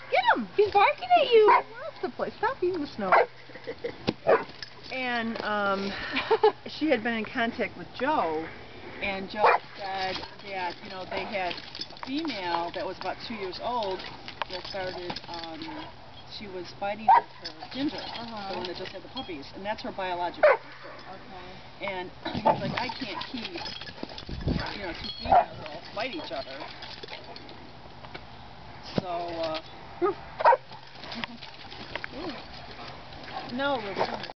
Get him! He's barking at you! All over the place. Stop eating the snow. And she had been in contact with Joe, and Joe said that, you know, they had a female that was about 2 years old that started, she was fighting with her Ginger, the one that just had the puppies, and that's her biological sister. Okay. And he was like, I can't keep, you know, two females all fight each other. So, no, Ruby.